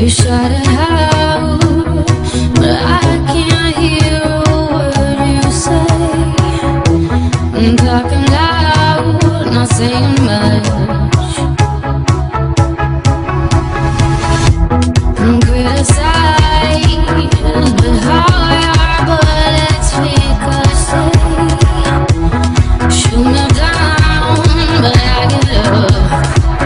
You shout it out, but I can't hear a word you say. I'm talking loud, not saying much. I'm criticized, but how your bullets make us say. Shoot me down, but I get up.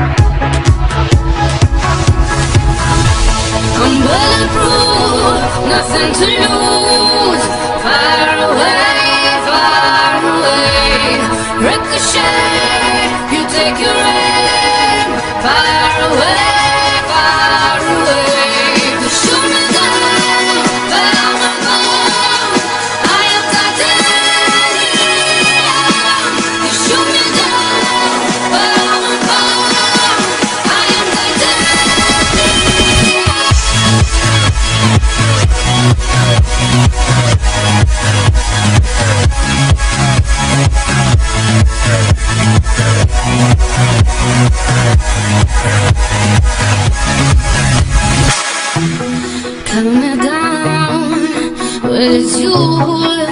I'm bulletproof, nothing to lose. Far away, ricochet. You take your aim. Far away. You shoot me down, but I'm above. I am titanium. You shoot me down, but I'm above. I am Cut me down, but it's you.